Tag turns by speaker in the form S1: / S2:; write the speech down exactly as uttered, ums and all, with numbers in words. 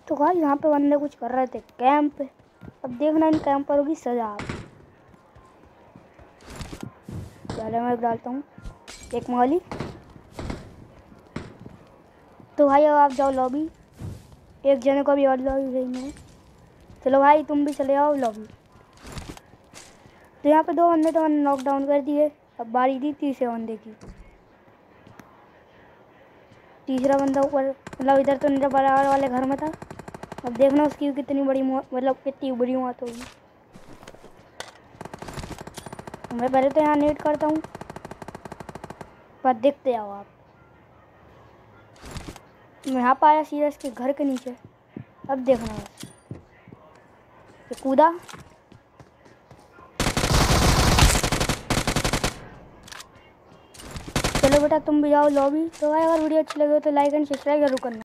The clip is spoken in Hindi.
S1: तो भाई यहाँ पे बंदे कुछ कर रहे थे कैंप। अब देखना इन कैंपरों की सजा। पहले मैं डालता हूँ एक मोली। तो भाई अब आप जाओ लॉबी, एक जने को भी और लॉबी भेजना है। चलो भाई तुम भी चले आओ लॉबी। तो यहाँ पे दो बंदे तो मैंने नॉकडाउन कर दिए। अब बारी थी तीसरे बंदे की। तीसरा बंदा ऊपर मतलब इधर तो नीचे बराबर वाले घर में था। अब देखना उसकी कितनी बड़ी मतलब कितनी बुरी मौत होगी। मैं पहले तो यहाँ नेट करता हूँ पर देखते आओ आप। मैं यहाँ पाया सीधा इसके घर के नीचे। अब देखना बस ये कूदा। चलो बेटा तुम भी जाओ लॉबी। तो भाई अगर वीडियो अच्छी लगे तो लाइक एंड सब्सक्राइब जरूर करना।